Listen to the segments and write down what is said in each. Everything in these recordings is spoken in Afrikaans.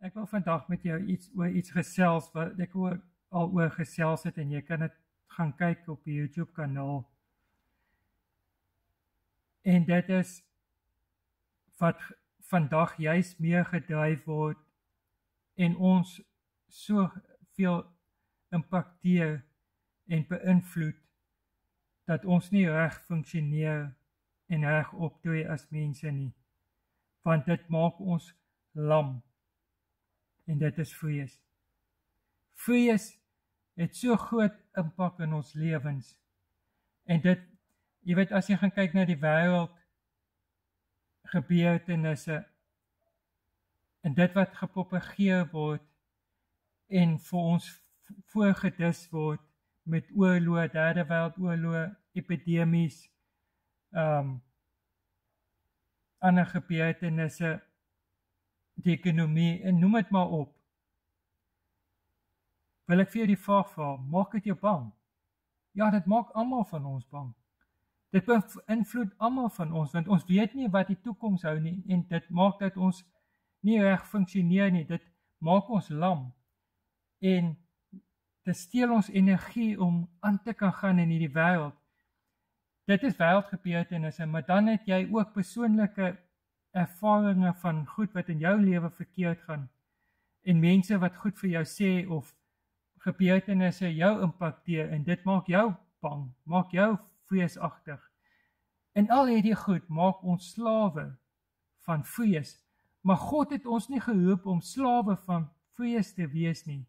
Ek wil vandag met jou oor iets gesels wat ek ook al oor gesels het en jy kan dit gaan kyk op die YouTube kanaal. En dit is wat vandag juist meer gedryf word en ons soveel impakteer en beïnvloed dat ons nie reg funksioneer en reg optree as mense nie. Want dit maak ons lam. En dit is vrees. Vrees het so groot impak in ons lewens. En dit, jy weet, as jy gaan kyk na die wêreld, gebeurtenisse, en dit wat gepropageer word, en vir ons voorgedis word, met oorloë, derde wêreldoorloë, epidemies, ander gebeurtenisse, die ekonomie, en noem het maar op. Wil ek vir jou die vraag vra, maak dit jou bang? Ja, dit maak almal van ons bang. Dit beïnvloed almal van ons, want ons weet nie wat die toekoms hou nie, en dit maak dat ons nie reg funksioneer nie, dit maak ons lam, en dit steel ons energie om aan te kan gaan in hierdie wêreld. Dit is wêreldgebeurtenisse, maar dan het jy ook persoonlike ervarings van goed wat in jou lewe verkeerd gaan, en mense wat goed vir jou sê, of gebeurtenisse jou impakteer, en dit maak jou bang, maak jou vreesagtig. En al hierdie goed maak ons slawe van vrees, maar God het ons nie geroep om slawe van vrees te wees nie.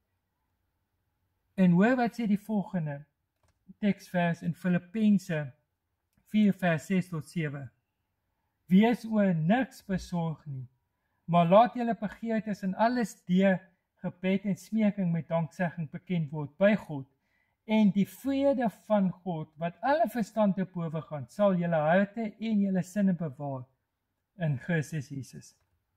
En hoor wat sê die volgende teksvers in Filippense 4 vers 6 tot 7. Wees oor niks besorg nie, maar laat julle begeertes in alles deur gebed en smeking met danksegging bekend word by God, en die vrede van God, wat alle verstand te bowe gaan, sal julle harte en julle sinne bewaar in Christus Jesus.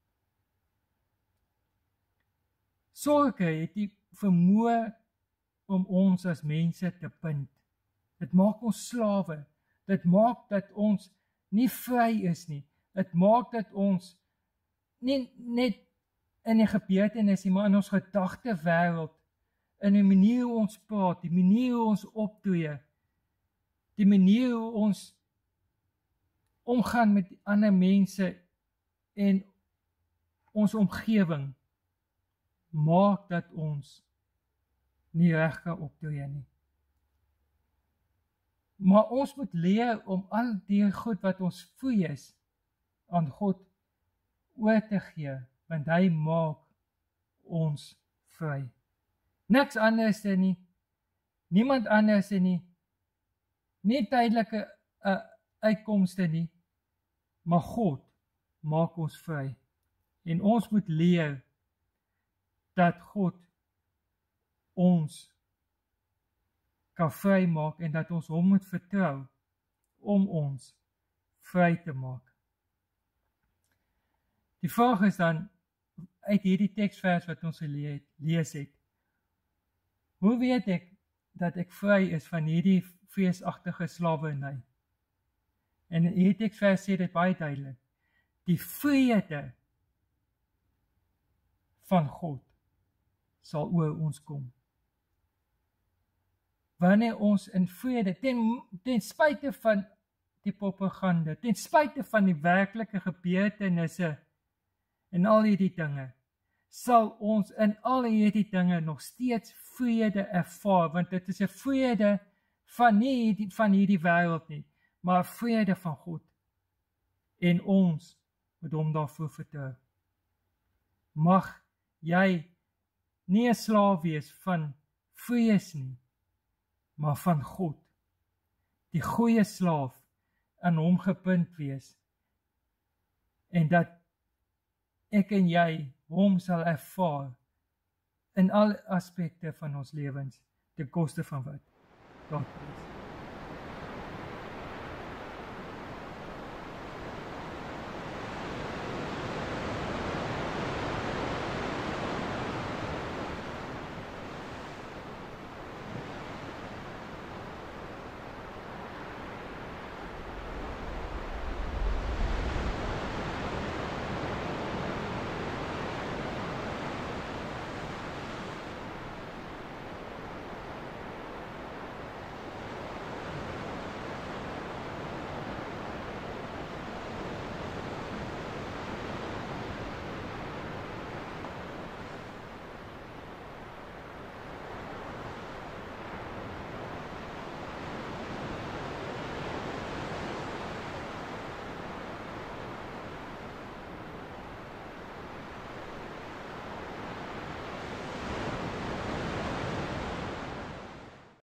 Sorge het die vermoë om ons as mense te bind. Dit maak ons slawe. Dit maak dat ons nie vry is nie. Dit maak dat ons nie net in die gebeurtenis nie, maar in ons gedagte wêreld, in die manier hoe ons praat, die manier hoe ons optree, die manier hoe ons omgaan met ander mense en ons omgewing, maak dat ons nie reg kan optree nie. Maar ons moet leer om al die goed wat ons vrees aan God oor te gee, want hy maak ons vry. Niks anders nie, niemand anders nie, nie tydelike uitkomste nie, maar God maak ons vry. En ons moet leer dat God ons kan vry maak en dat ons hom moet vertrou om ons vry te maak. Die vraag is dan, uit hierdie teksvers wat ons gelees het, hoe weet ek dat ek vry is van hierdie vreesagtige slawerny? En hierdie teksvers sê dit baie duidelik. Die vrede van God sal oor ons kom. Wanneer ons in vrede, ten spyte van die propaganda, ten spyte van die werklike gebeurtenisse en al hierdie dinge, sal ons in al hierdie dinge nog steeds vrede ervaar, want dit is 'n vrede van nie van hierdie wêreld nie, maar vrede van God. En ons moet hom daarvoor vertrou. Mag jy nie 'n slaaf wees van vrees nie, maar van God. Die goeie slaaf aan hom gebind wees. En dat ek en jy hom sal ervaar in alle aspekte van ons lewens, ten koste van wat? God bless.